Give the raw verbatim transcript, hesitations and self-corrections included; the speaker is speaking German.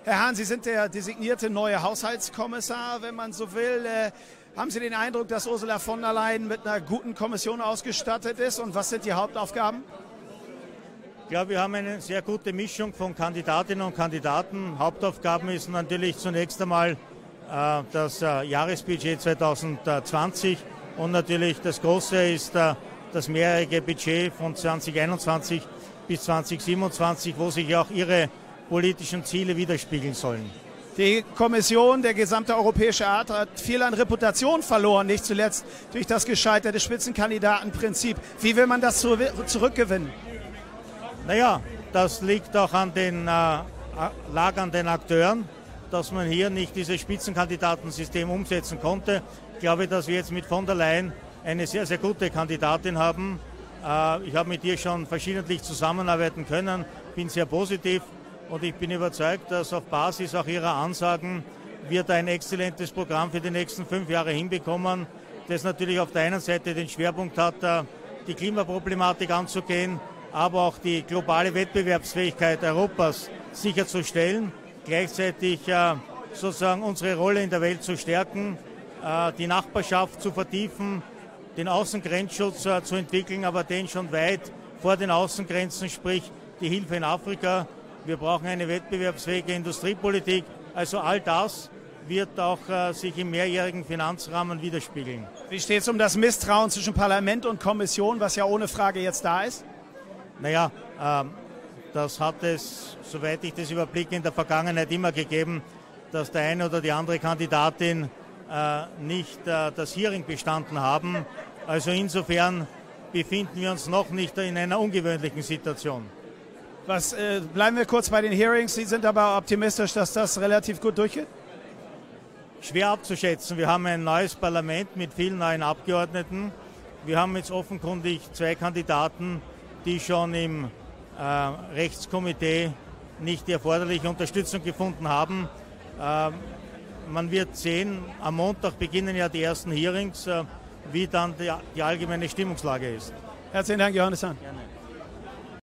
Herr Hahn, Sie sind der designierte neue Haushaltskommissar, wenn man so will. Äh, haben Sie den Eindruck, dass Ursula von der Leyen mit einer guten Kommission ausgestattet ist? Und was sind die Hauptaufgaben? Ich glaube, wir haben eine sehr gute Mischung von Kandidatinnen und Kandidaten. Hauptaufgaben ist natürlich zunächst einmal äh, das äh, Jahresbudget zweitausendzwanzig und natürlich das Große ist äh, das mehrjährige Budget von zweitausendeinundzwanzig bis zweitausendsiebenundzwanzig, wo sich auch Ihre politischen Ziele widerspiegeln sollen. Die Kommission, der gesamte Europäische Rat hat viel an Reputation verloren, nicht zuletzt durch das gescheiterte Spitzenkandidatenprinzip. Wie will man das zurückgewinnen? Naja, das liegt auch an den, äh, lag an den Akteuren, dass man hier nicht dieses Spitzenkandidatensystem umsetzen konnte. Ich glaube, dass wir jetzt mit von der Leyen eine sehr, sehr gute Kandidatin haben. Äh, ich habe mit ihr schon verschiedentlich zusammenarbeiten können, bin sehr positiv. Und ich bin überzeugt, dass auf Basis auch ihrer Ansagen wir da ein exzellentes Programm für die nächsten fünf Jahre hinbekommen, das natürlich auf der einen Seite den Schwerpunkt hat, die Klimaproblematik anzugehen, aber auch die globale Wettbewerbsfähigkeit Europas sicherzustellen, gleichzeitig sozusagen unsere Rolle in der Welt zu stärken, die Nachbarschaft zu vertiefen, den Außengrenzschutz zu entwickeln, aber den schon weit vor den Außengrenzen, sprich die Hilfe in Afrika. Wir brauchen eine wettbewerbsfähige Industriepolitik. Also all das wird auch äh, sich im mehrjährigen Finanzrahmen widerspiegeln. Wie steht es um das Misstrauen zwischen Parlament und Kommission, was ja ohne Frage jetzt da ist? Naja, äh, das hat es, soweit ich das überblicke, in der Vergangenheit immer gegeben, dass der eine oder die andere Kandidatin äh, nicht äh, das Hearing bestanden haben. Also insofern befinden wir uns noch nicht in einer ungewöhnlichen Situation. Was, äh, bleiben wir kurz bei den Hearings. Sie sind aber optimistisch, dass das relativ gut durchgeht? Schwer abzuschätzen. Wir haben ein neues Parlament mit vielen neuen Abgeordneten. Wir haben jetzt offenkundig zwei Kandidaten, die schon im äh, Rechtskomitee nicht die erforderliche Unterstützung gefunden haben. Äh, man wird sehen, am Montag beginnen ja die ersten Hearings, äh, wie dann die, die allgemeine Stimmungslage ist. Herzlichen Dank, Johannes Hahn. Gerne.